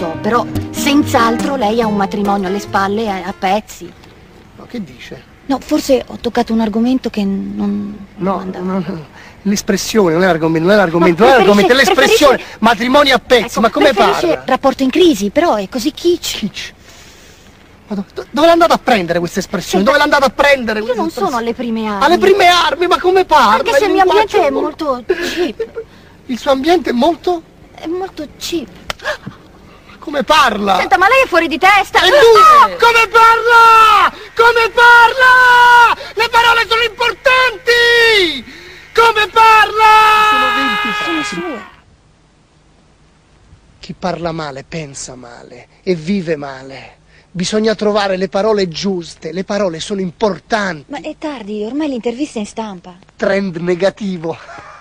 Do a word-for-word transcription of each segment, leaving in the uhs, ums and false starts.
so, però senz'altro lei ha un matrimonio alle spalle a, a pezzi. Ma che dice? No, forse ho toccato un argomento che non... No, non no, no. L'espressione, non è l'argomento, non è l'argomento, Ma non è l'argomento, è preferisce- l'espressione, preferisce- matrimonio a pezzi, Ecco, ma come preferisce parla? rapporto in crisi, però è così kitsch. Kitsch. Ma do- do- dove l'è andata a prendere questa espressione? Senta, Dove l'è andata a prendere Io questa non sono espressione? alle prime armi. Alle prime armi, ma come parla? Anche se il mio linguaggio ambiente è mo- molto cheap. Il suo ambiente è molto... È molto cheap. Come parla? Senta, ma lei è fuori di testa! E lui, come parla? Come parla? Le parole sono importanti! Come parla? Sono venti, sono sue. Chi parla male pensa male e vive male. Bisogna trovare le parole giuste, le parole sono importanti. Ma è tardi, ormai l'intervista è in stampa. Trend negativo.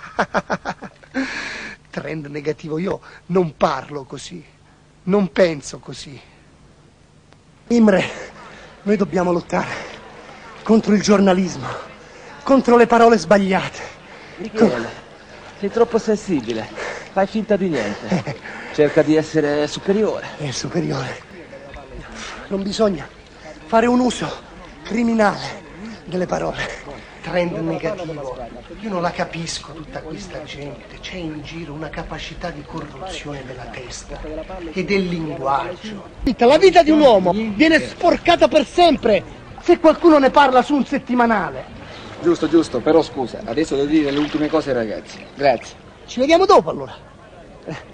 Trend negativo, io non parlo così, non penso così. Imre, noi dobbiamo lottare contro il giornalismo, contro le parole sbagliate. Michele, sei troppo sensibile, fai finta di niente. Cerca di essere superiore. È superiore. Non bisogna fare un uso criminale delle parole. Trend negativo. Io non la capisco tutta questa gente. C'è in giro una capacità di corruzione della testa e del linguaggio. La vita di un uomo viene sporcata per sempre se qualcuno ne parla su un settimanale. Giusto, giusto, però scusa, adesso devo dire le ultime cose ai ragazzi. Grazie. Ci vediamo dopo allora.